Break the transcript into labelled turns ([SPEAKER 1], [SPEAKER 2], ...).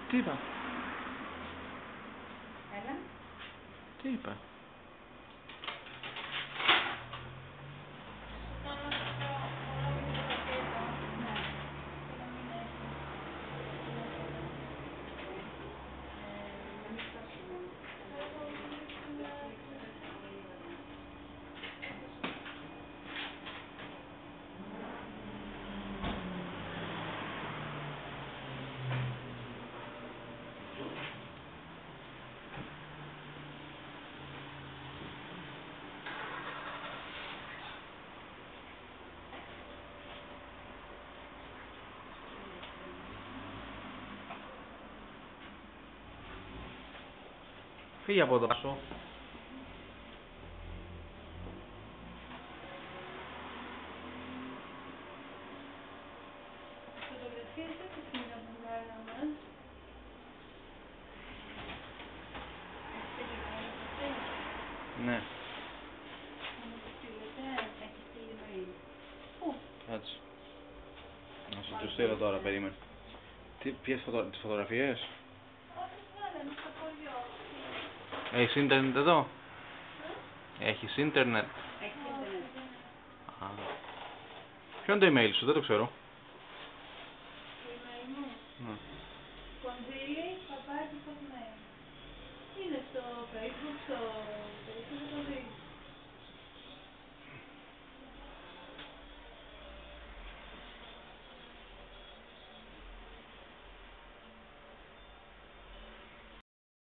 [SPEAKER 1] Τι είπα?
[SPEAKER 2] Έλα.
[SPEAKER 1] Τι είπα? Φύγε από εδώ πάσο.
[SPEAKER 2] Φωτογραφίες δεν είναι από βγάλαμε.
[SPEAKER 1] Ναι.
[SPEAKER 2] Θα μου το στείλετε, έχει στείλει mail. Πού?
[SPEAKER 1] Κάτσε. Να σου το στείλω τώρα, περίμενε. Ποιες τις φωτογραφίες?
[SPEAKER 2] Όχι, βγάλαμε στο χωριό.
[SPEAKER 1] Έχεις ίντερνετ εδώ? Έχεις ίντερνετ?
[SPEAKER 2] Έχει ίντερνετ.
[SPEAKER 1] Ποιο είναι το email σου, δεν το ξέρω.